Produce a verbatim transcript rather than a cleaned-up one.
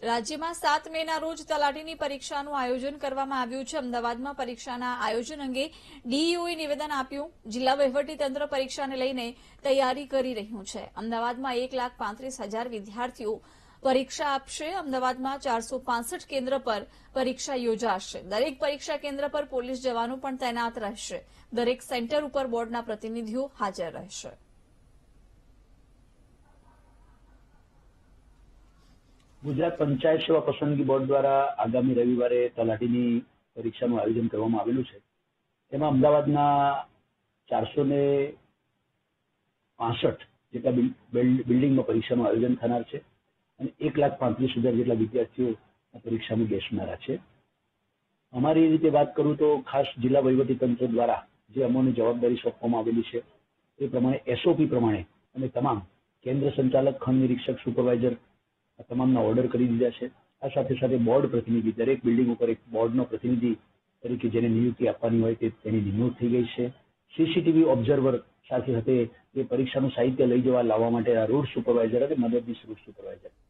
રાજ્યમાં સાત મેના રોજ તલાટીની પરીક્ષાનું આયોજન કરવામાં આવ્યું છે. અમદાવાદમાં પરીક્ષાના આયોજન અંગે ડીઈઓએ નિવેદન આપ્યું. જિલ્લા વહીવટીતંત્ર પરીક્ષાને લઈને તૈયારી કરી રહ્યું છે. અમદાવાદમાં એક લાખ પાંત્રીસ હજાર વિદ્યાર્થીઓ પરીક્ષા આપશે. અમદાવાદમાં ચારસો પાંસઠ કેન્દ્ર પર પરીક્ષા યોજાશે. દરેક પરીક્ષા કેન્દ્ર પર પોલીસ જવાનો પણ તૈનાત રહેશે. દરેક સેન્ટર ઉપર બોર્ડના પ્રતિનિધિઓ હાજર રહેશે. ગુજરાત પંચાયત સેવા પસંદગી બોર્ડ દ્વારા આગામી રવિવારે તલાટીની પરીક્ષાનું આયોજન કરવામાં આવેલું છે. તેમાં અમદાવાદના ચારસો ને પાસઠ જેટલા બિલ્ડિંગમાં પરીક્ષાનું આયોજન થનાર છે અને એક લાખ પાંત્રીસ હજાર જેટલા વિદ્યાર્થીઓ આ પરીક્ષામાં બેસનારા છે. અમારી રીતે વાત કરું તો ખાસ જિલ્લા વહીવટીતંત્ર દ્વારા જે અમોને જવાબદારી સોંપવામાં આવેલી છે એ પ્રમાણે એસઓપી પ્રમાણે અને તમામ કેન્દ્ર સંચાલક, ખંડ નિરીક્ષક, સુપરવાઇઝર આ તમામના ઓર્ડર કરી દીધા છે. આ સાથે સાથે બોર્ડ પ્રતિનિધિ, દરેક બિલ્ડિંગ ઉપર એક બોર્ડનો પ્રતિનિધિ તરીકે જેને નિયુક્તિ આપવાની હોય તે તેની નિમણૂક થઈ ગઈ છે. સીસીટીવી ઓબ્ઝર્વર સાથે સાથે એ પરીક્ષાનું સાહિત્ય લઈ જવા લાવવા માટે આ રૂટ સુપરવાઇઝર અને મદદનીશ રૂટ સુપરવાઇઝર